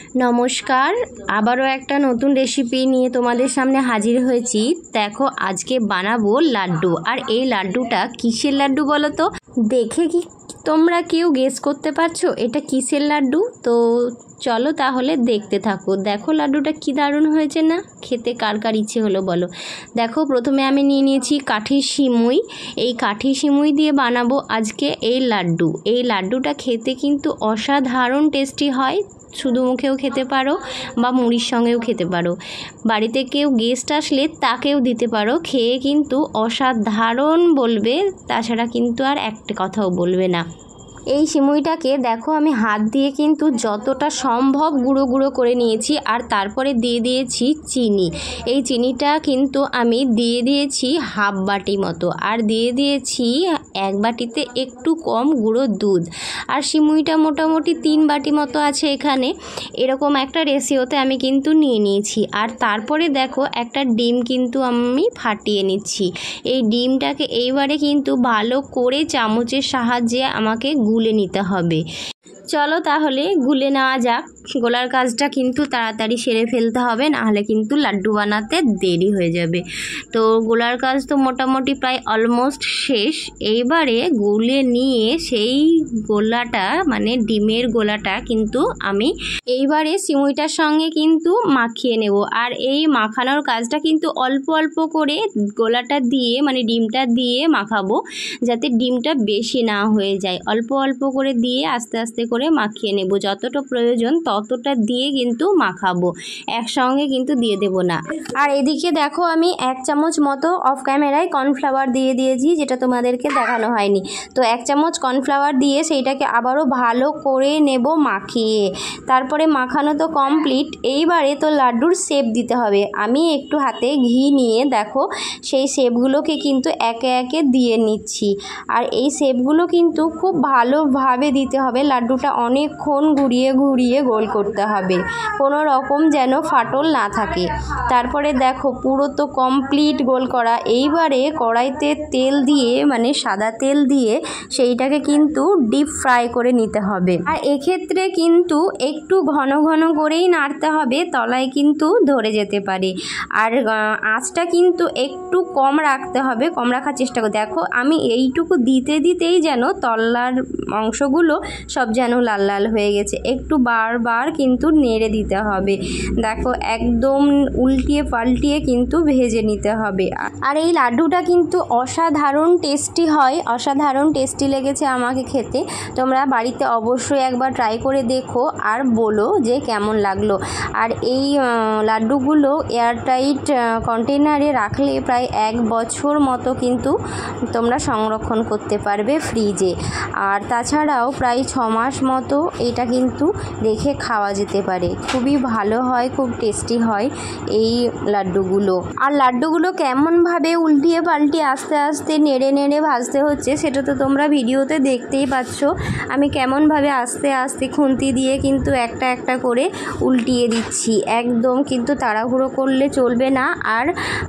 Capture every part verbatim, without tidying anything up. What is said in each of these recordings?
নমস্কার, আবারও একটা নতুন রেসিপি নিয়ে তোমাদের সামনে হাজির হয়েছি। দেখো আজকে বানাবো লাড্ডু। আর এই লাড্ডুটা কিসের লাড্ডু বলো তো? দেখে কি তোমরা কেউ গেস করতে পারছো এটা কিসের লাড্ডু? তো চলো তাহলে দেখতে থাকো। দেখো লাড্ডুটা কি দারুণ হয়েছে না? খেতে কার কার ইচ্ছে হলো বলো। দেখো প্রথমে আমি নিয়ে নিয়েছি কাঠির সিমুই। এই কাঠির সিমুই দিয়ে বানাবো আজকে এই লাড্ডু। এই লাড্ডুটা খেতে কিন্তু অসাধারণ টেস্টি হয়। শুধু মুখেও খেতে পারো বা মুড়ির সঙ্গেও খেতে পারো। বাড়িতে কেউ গেস্ট আসলে তাকেও দিতে পারো, খেয়ে কিন্তু অসাধারণ বলবে, তাছাড়া কিন্তু আর একটা কথাও বলবে না। এই সিমুইটাকে দেখো আমি হাত দিয়ে কিন্তু যতটা সম্ভব গুঁড়ো গুঁড়ো করে নিয়েছি। আর তারপরে দিয়ে দিয়েছি চিনি। এই চিনিটা কিন্তু আমি দিয়ে দিয়েছি হাফ বাটি মতো, আর দিয়ে দিয়েছি এক বাটিতে একটু কম গুঁড়ো দুধ। আর সিমুইটা মোটামুটি তিন বাটি মতো আছে এখানে, এরকম একটা রেশিওতে আমি কিন্তু নিয়ে নিয়েছি। আর তারপরে দেখো একটা ডিম কিন্তু আমি ফাটিয়ে নিচ্ছি। এই ডিমটাকে এইবারে কিন্তু ভালো করে চামচের সাহায্যে আমাকে গুলে নিতে হবে। চলো তাহলে গুলে নেওয়া যাক। গোলার কাজটা কিন্তু তাড়াতাড়ি সেরে ফেলতে হবে, নাহলে কিন্তু লাড্ডু বানাতে দেরি হয়ে যাবে। তো গোলার কাজ তো মোটামুটি প্রায় অলমোস্ট শেষ। এইবারে গুলে নিয়ে সেই গোলাটা মানে ডিমের গোলাটা কিন্তু আমি এইবারে সিমুইটার সঙ্গে কিন্তু মাখিয়ে নেব। আর এই মাখানোর কাজটা কিন্তু অল্প অল্প করে গোলাটা দিয়ে মানে ডিমটা দিয়ে মাখাবো, যাতে ডিমটা বেশি না হয়ে যায়। অল্প অল্প করে দিয়ে আস্তে আস্তে করে মাখিয়ে নেব। যতটা প্রয়োজন ততটা দিয়ে কিন্তু মাখাবো, একসঙ্গে কিন্তু দিয়ে দেব না। আর এদিকে দেখো আমি এক চামচ মতো অফ ক্যামেরায় কর্নফ্লাওয়ার দিয়ে দিয়েছি, যেটা তোমাদেরকে দেখানো হয়নি। তো এক চামচ কর্নফ্লাওয়ার দিয়ে সেইটাকে আবারও ভালো করে নেব মাখিয়ে। তারপরে মাখানো তো কমপ্লিট। এইবারে তো লাড্ডুর শেপ দিতে হবে। আমি একটু হাতে ঘি নিয়ে দেখো সেই শেপগুলোকে কিন্তু একে একে দিয়ে নিচ্ছি। আর এই শেপগুলো কিন্তু খুব ভালোভাবে দিতে হবে। লাড্ডুটা অনেকক্ষণ ঘুরিয়ে ঘুরিয়ে গোল করতে হবে, কোনো রকম যেন ফাটল না থাকে। তারপরে দেখো পুরো তো কমপ্লিট গোল করা। এইবারে কড়াইতে তেল দিয়ে মানে সাদা তেল দিয়ে সেইটাকে কিন্তু ডিপ ফ্রাই করে নিতে হবে। আর এক্ষেত্রে কিন্তু একটু ঘন ঘন করেই নাড়তে হবে, তলায় কিন্তু ধরে যেতে পারে। আর আঁচটা কিন্তু একটু কম রাখতে হবে, কম রাখার চেষ্টা করো। দেখো আমি এইটুকু দিতে দিতেই যেন তলার অংশগুলো সব যেন লাল লাল হয়ে গেছে। একটু বারবার কিন্তু নেড়ে দিতে হবে। দেখো একদম উল্টিয়ে পাল্টিয়ে কিন্তু ভেজে নিতে হবে। আর এই লাড্ডুটা কিন্তু অসাধারণ টেস্টি হয়, অসাধারণ টেস্টি লেগেছে আমাকে খেতে। তোমরা বাড়িতে অবশ্যই একবার ট্রাই করে দেখো আর বলো যে কেমন লাগলো। আর এই লাড্ডুগুলো এয়ারটাইট কন্টেনারে রাখলে প্রায় এক বছর মতো কিন্তু তোমরা সংরক্ষণ করতে পারবে ফ্রিজে। আর তাছাড়াও প্রায় ছ মাস মতো এটা কিন্তু রেখে খাওয়া যেতে পারে। খুবই ভালো হয়, খুব টেস্টি হয় এই লাড্ডুগুলো। আর লাড্ডুগুলো কেমনভাবে উল্টিয়ে পাল্টিয়ে আস্তে আস্তে নেড়ে নেড়ে ভাজতে হচ্ছে সেটা তো তোমরা ভিডিওতে দেখতেই পাচ্ছ। আমি কেমনভাবে আস্তে আস্তে খুন্তি দিয়ে কিন্তু একটা একটা করে উল্টিয়ে দিচ্ছি। একদম কিন্তু তাড়াহুড়ো করলে চলবে না। আর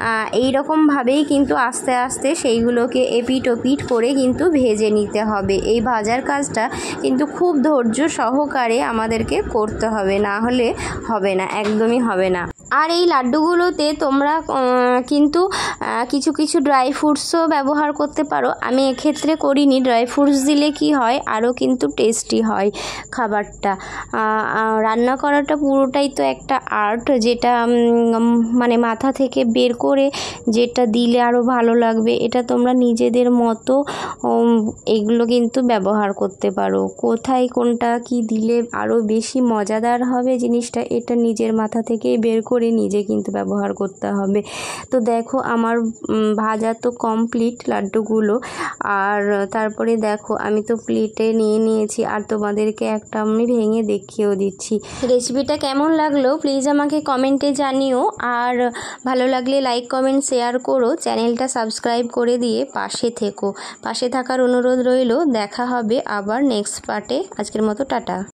এই রকমভাবেই কিন্তু আস্তে আস্তে সেইগুলোকে এপিট ওপিট করে কিন্তু ভেজে নিতে হবে। এই ভাজার কাজটা কিন্তু খুব ধৈর্য সহকারে আমাদেরকে করতে হবে, না হলে হবে না, একদমই হবে না। আর এই লাড্ডুগুলোতে তোমরা কিন্তু কিছু কিছু ড্রাই ফ্রুটসও ব্যবহার করতে পারো। আমি এক্ষেত্রে করিনি। ড্রাই ফ্রুটস দিলে কি হয় আরও কিন্তু টেস্টি হয় খাবারটা। রান্না করাটা পুরোটাই তো একটা আর্ট, যেটা মানে মাথা থেকে বের করে যেটা দিলে আরও ভালো লাগবে, এটা তোমরা নিজেদের মতো এগুলো কিন্তু ব্যবহার করতে পারো। কোথায় কোনটা কি দিলে আরও বেশি মজাদার হবে জিনিসটা, এটা নিজের মাথা থেকেই বের করে নিজে কিন্তু ব্যবহার করতে হবে। তো দেখো আমার ভাজা তো কমপ্লিট লাড্ডুগুলো। আর তারপরে দেখো আমি তো প্লেটে নিয়ে নিয়েছি, আর তোমাদেরকে একটা আমি ভেঙে দেখিয়েও দিচ্ছি। রেসিপিটা কেমন লাগলো প্লিজ আমাকে কমেন্টে জানিও। আর ভালো লাগলে লাইক কমেন্ট শেয়ার করো, চ্যানেলটা সাবস্ক্রাইব করে দিয়ে পাশে থেকো। পাশে থাকার অনুরোধ রইল। দেখা হবে আবার নেক্সট পার্টে। আজকের মতো টাটা।